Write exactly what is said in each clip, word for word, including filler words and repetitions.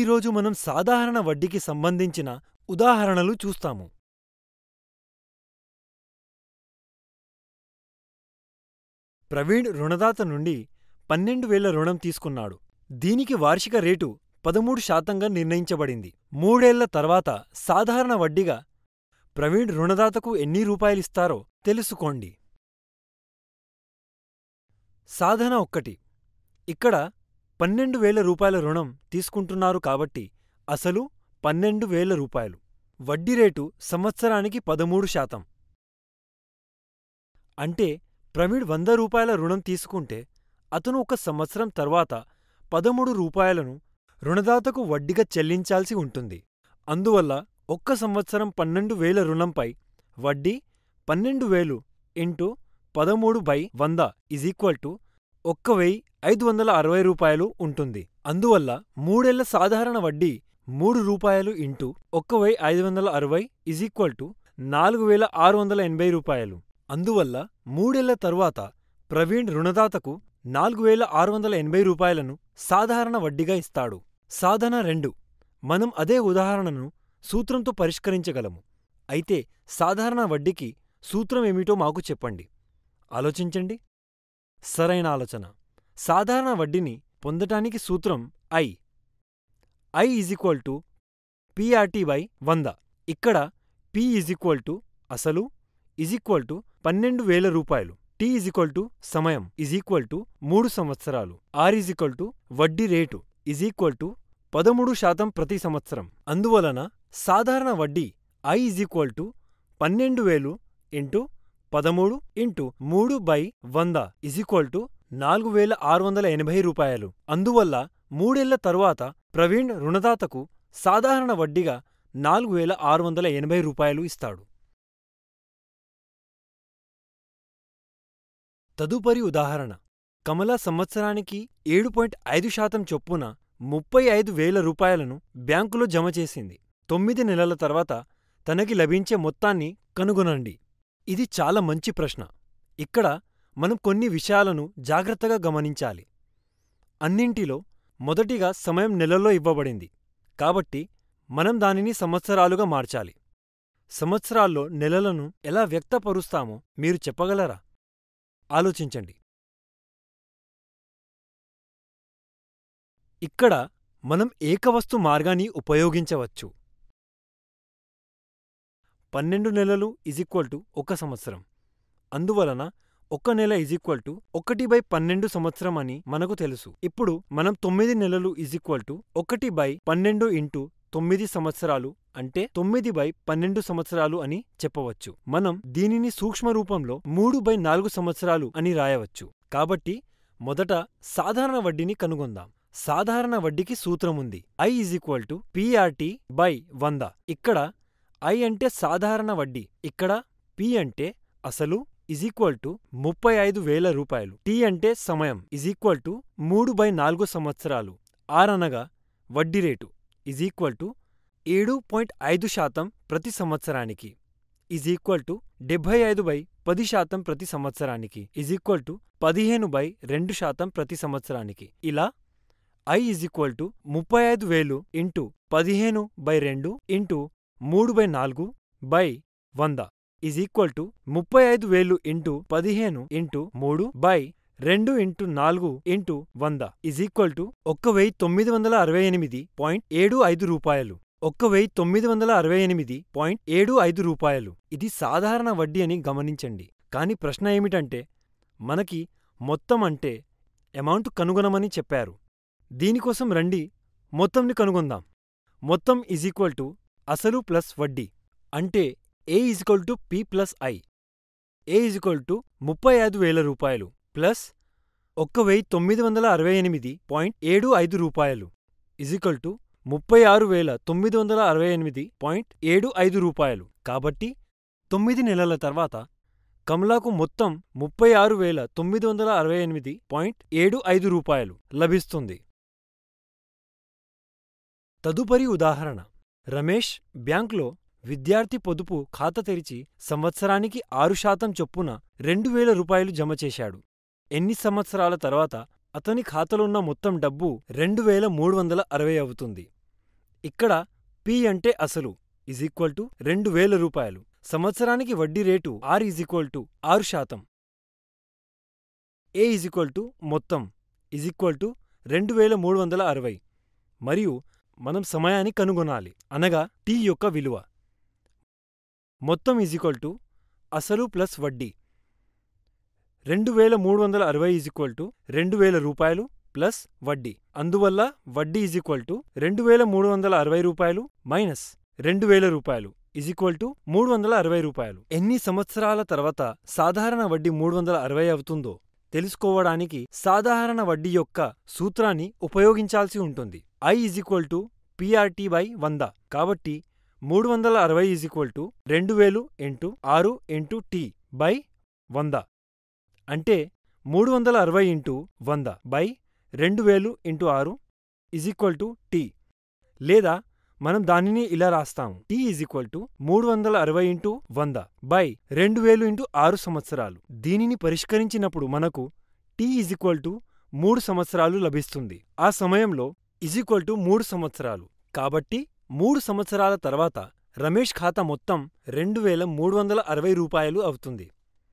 ఈరోజు మనం సాధారణ వడ్డీకి సంబంధించిన ఉదాహరణలు చూస్తాము. ప్రవీణ్ రుణదాత నుండి పన్నెండు వేల రుణం తీసుకున్నాడు. దీనికి వార్షిక రేటు పదమూడు శాతంగా నిర్ణయించబడింది. మూడేళ్ల తర్వాత సాధారణ వడ్డీగా ప్రవీణ్ రుణదాతకు ఎన్ని రూపాయలిస్తారో తెలుసుకోండి. సాధన ఒక్కటి. ఇక్కడ పన్నెండు వేల రూపాయల రుణం తీసుకుంటున్నారు కాబట్టి అసలు పన్నెండు వేల రూపాయలు. వడ్డీ రేటు సంవత్సరానికి పదమూడు శాతం. అంటే ప్రవీణ్ వంద రూపాయల రుణం తీసుకుంటే అతను ఒక సంవత్సరం తర్వాత పదమూడు రూపాయలను రుణదాతకు వడ్డీగా చెల్లించాల్సి ఉంటుంది. అందువల్ల ఒక్క సంవత్సరం పన్నెండు వేల రుణంపై వడ్డీ పన్నెండు వేలు ఇంటూ పదమూడు బై వంద ఇజ్ ఈక్వల్ టు ఒక్క వెయ్యి ఐదు వందల అరవై రూపాయలు ఉంటుంది. అందువల్ల మూడేళ్ల సాధారణ వడ్డీ మూడు రూపాయలు ఇంటూ ఒక్క వెయ్యి ఐదు వందల అరవై ఇజ్ ఈక్వల్ టు నాలుగు వేల ఆరు వందల ఎనభై రూపాయలు. అందువల్ల మూడేళ్ల తరువాత ప్రవీణ్ రుణదాతకు నాలుగు వేల ఆరు వందల ఎనభై రూపాయలను సాధారణ వడ్డీగా ఇస్తాడు. సాధన రెండు. మనం అదే ఉదాహరణను సూత్రంతో పరిష్కరించగలము. అయితే సాధారణ వడ్డీకి సూత్రం ఏమిటో మాకు చెప్పండి. ఆలోచించండి. సరైన ఆలోచన. సాధారణ వడ్డీని పొందటానికి సూత్రం I. I is equal to PRT by వంద. ఇక్కడ పి ఈజ్ ఈక్వల్ టు అసలు ఈజ్ ఈక్వల్ టు పన్నెండు వేల రూపాయలు. టీ ఈజ్ ఈక్వల్ టు సమయం ఈజ్ ఈక్వల్ టు మూడు సంవత్సరాలు. ఆర్ ఈజ్ ఈక్వల్ టు వడ్డీ రేటు ఈజ్ ఈక్వల్ టు పదమూడు శాతం ప్రతి సంవత్సరం. అందువలన సాధారణ వడ్డీ ఐ ఈజ్ ఈక్వల్ టు పన్నెండు వేలు ఇంటూ పదమూడు ఇంటూ మూడు బై వంద ఇజ్ ఈక్వల్ టు నాలుగు వేల ఆరు వందల ఎనభై రూపాయలు. అందువల్ల మూడేళ్ల తరువాత ప్రవీణ్ రుణదాతకు సాధారణ వడ్డీగా నాలుగు వేల ఆరు వందల ఎనభై రూపాయలు ఇస్తాడు. తదుపరి ఉదాహరణ. కమల సంవత్సరానికి ఏడు పాయింట్ ఐదు శాతం చొప్పున ముప్పై ఐదు వేల రూపాయలను బ్యాంకులో జమ చేసింది. తొమ్మిది నెలల తర్వాత తనకి లభించే మొత్తాన్ని కనుగొనండి. ఇది చాలా మంచి ప్రశ్న. ఇక్కడ మనం కొన్ని విషయాలను జాగ్రత్తగా గమనించాలి. అన్నింటిలో మొదటిగా సమయం నెలల్లో ఇవ్వబడింది కాబట్టి మనం దానిని సంవత్సరాలుగా మార్చాలి. సంవత్సరాల్లో నెలలను ఎలా వ్యక్తపరుస్తామో మీరు చెప్పగలరా? ఆలోచించండి. ఇక్కడ మనం ఏకవస్తు మార్గాన్ని ఉపయోగించవచ్చు. పన్నెండు నెలలు ఇజ్ ఈక్వల్ టు ఒక సంవత్సరం. అందువలన ఒక్క నెల ఇజ్ ఈక్వల్ టు ఒకటి బై పన్నెండు సంవత్సరం అని మనకు తెలుసు. ఇప్పుడు మనం తొమ్మిది నెలలు ఇజ్ ఈక్వల్ టు ఒకటి బై పన్నెండు ఇంటూ తొమ్మిది సంవత్సరాలు అంటే తొమ్మిది బై పన్నెండు సంవత్సరాలు అని చెప్పవచ్చు. మనం దీనిని సూక్ష్మ రూపంలో మూడు బై నాలుగు సంవత్సరాలు అని రాయవచ్చు. కాబట్టి మొదట సాధారణ వడ్డీని కనుగొందాం. సాధారణ వడ్డీకి సూత్రముంది. I is equal to PRT by వంద. ఇక్కడ ఐ అంటే సాధారణ వడ్డీ, ఇక్కడ పి అంటే అసలు ఇజ్ ఈక్వల్ టు ముప్పై ఐదు వేల రూపాయలు. టీ అంటే సమయం ఇజ్ ఈక్వల్ టు మూడు బై నాలుగు సంవత్సరాలు. ఆర్ అనగా వడ్డీ రేటు ఇజ్ ఈక్వల్ టు ఏడు పాయింట్ ఐదు శాతం ప్రతి సంవత్సరానికి ఇజ్ ఈక్వల్ టు డెబ్బై ఐదు బై పది శాతం ప్రతి సంవత్సరానికి ఇజ్ ఈక్వల్ టు పదిహేను బై రెండు శాతం ప్రతి సంవత్సరానికి. ఇలా ఐ ఈజ్ ఈక్వల్ టు ముప్పై ఐదు వేలు ఇంటూ పదిహేను బై రెండు ఇంటూ మూడు బై నాలుగు బై వంద ఈజ్ ఈక్వల్ టు ముప్పై ఐదు వేలు ఇంటూ పదిహేను ఇంటూ మూడు బై రెండు ఇంటూ నాలుగు ఇంటూ వంద ఈజ్ ఈక్వల్ టు ఒక్క వెయ్యి తొమ్మిది వందల అరవై ఎనిమిది పాయింట్ ఏడు ఐదు రూపాయలు. ఒక్క వెయ్యి తొమ్మిది వందల అరవై ఎనిమిది పాయింట్ ఏడు ఐదు రూపాయలు. ఇది సాధారణ వడ్డీ అని గమనించండి. కాని ప్రశ్న ఏమిటంటే మనకి మొత్తం అంటే అమౌంట్ కనుగొనమని చెప్పారు. దీనికోసం రండి మొత్తంని కనుగొందాం. మొత్తం ఈజ్ ఈక్వల్ టు అసలు ప్లస్ వడ్డీ అంటే A is equal to P plus I. A is equal to ముప్పై ఐదు వేల రూపాయలు ప్లస్ ఒక్క వెయ్యి తొమ్మిది వందల అరవై ఎనిమిది పాయింట్ ఏడు ఐదు రూపాయలు ఈజ్ ఈక్వల్ టు ముప్పై ఆరు వేల తొమ్మిది వందల అరవై ఎనిమిది పాయింట్ ఏడు ఐదు రూపాయలు. కాబట్టి తొమ్మిది నెలల తర్వాత కమలాకు మొత్తం ముప్పై ఆరు వేల తొమ్మిది వందల అరవై ఎనిమిది పాయింట్ ఏడు ఐదు రూపాయలు లభిస్తుంది. తదుపరి ఉదాహరణ. రమేష్ బ్యాంక్లో విద్యార్థి పొదుపు ఖాతా తెరిచి సంవత్సరానికి ఆరు శాతం చొప్పున రెండు వేల రూపాయలు జమ చేశాడు. ఎన్ని సంవత్సరాల తర్వాత అతని ఖాతాలో ఉన్న మొత్తం డబ్బు రెండు వేల మూడు వందల అరవై అవుతుంది. ఇక్కడ పి అంటే అసలు ఈజ్ ఈక్వల్ టు రెండు వేల రూపాయలు. సంవత్సరానికి వడ్డీ rate R is equal to ఆరు శాతం. ఏ ఈజ్ ఈక్వల్ టు మొత్తం ఈజ్ ఈక్వల్ టు రెండు వేల మూడు వందల అరవై. మరియు మనం సమయాన్ని కనుగొనాలి, అనగా టీ యొక్క విలువ. మొత్తం ఈజ్ ఈక్వల్ టు అసలు ప్లస్ వడ్డీ. రెండు వేల మూడు వందల అరవై ఈజ్ ఈక్వల్ టు రెండు వేల రూపాయలు ప్లస్ వడ్డీ. అందువల్ల వడ్డీ ఈజ్ ఈక్వల్ టు రెండు వేల మూడు వందల అరవై రూపాయలు మైనస్ రెండు వేల రూపాయలు ఈజ్ ఈక్వల్ టు మూడు వందల అరవై రూపాయలు. ఎన్ని సంవత్సరాల తర్వాత సాధారణ వడ్డీ మూడు వందల అరవై అవుతుందో తెలుసుకోవడానికి సాధారణ వడ్డీ యొక్క సూత్రాన్ని ఉపయోగించాల్సి ఉంటుంది. I is equal to PRT by వంద. కాబట్టి మూడు వందల అరవై ఈజ్ ఈక్వల్ టు రెండు వేలు ఇంటూ ఆరు ఇంటూ టీ బై వంద. అంటే మూడు వందల అరవై ఇంటూ వంద బై రెండు వేలు ఇంటూ ఆరు ఈజ్ ఈక్వల్ టు టీ. లేదా మనం దానిని ఇలా రాస్తాము, టీ ఈజ్ ఈక్వల్ టు మూడు వందల అరవై ఇంటూ వంద బై రెండు వేలు ఇంటూ ఆరు సంవత్సరాలు. దీనిని పరిష్కరించినప్పుడు మనకు టీ ఈజ్ ఈక్వల్ టు మూడు సంవత్సరాలు లభిస్తుంది. ఆ సమయంలో ఈజ్ ఈక్వల్ టు మూడు సంవత్సరాలు. కాబట్టి మూడు సంవత్సరాల తర్వాత రమేష్ ఖాతా మొత్తం రెండు వేల మూడు వందల అరవై రూపాయలు అవుతుంది.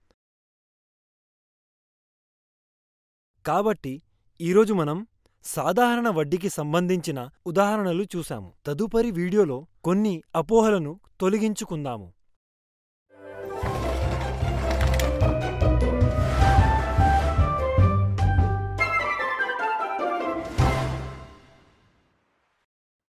కాబట్టి ఈరోజు మనం సాధారణ వడ్డీకి సంబంధించిన ఉదాహరణలు చూశాము. తదుపరి వీడియోలో కొన్ని అపోహలను తొలగించుకుందాము.